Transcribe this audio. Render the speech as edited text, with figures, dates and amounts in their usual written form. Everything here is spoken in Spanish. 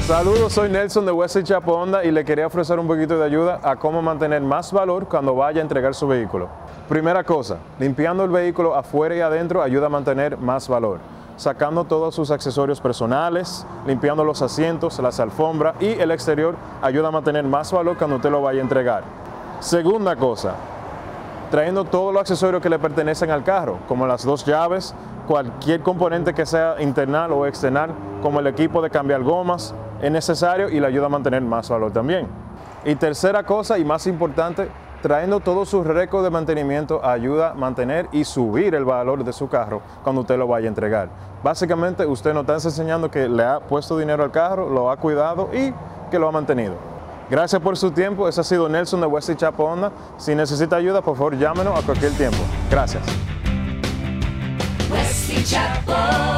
Saludos, soy Nelson de Wesley Chapo Honda y le quería ofrecer un poquito de ayuda a cómo mantener más valor cuando vaya a entregar su vehículo. Primera cosa, limpiando el vehículo afuera y adentro ayuda a mantener más valor. Sacando todos sus accesorios personales, limpiando los asientos, las alfombras y el exterior ayuda a mantener más valor cuando usted lo vaya a entregar. Segunda cosa, trayendo todos los accesorios que le pertenecen al carro, como las dos llaves, cualquier componente que sea internal o external, como el equipo de cambiar gomas, es necesario y le ayuda a mantener más valor también. Y tercera cosa y más importante, trayendo todos sus récords de mantenimiento ayuda a mantener y subir el valor de su carro cuando usted lo vaya a entregar. Básicamente usted nos está enseñando que le ha puesto dinero al carro, lo ha cuidado y que lo ha mantenido. Gracias por su tiempo, ese ha sido Nelson de Wesley Chapo Honda. Si necesita ayuda, por favor llámenos a cualquier tiempo. Gracias. Wesley Chapo.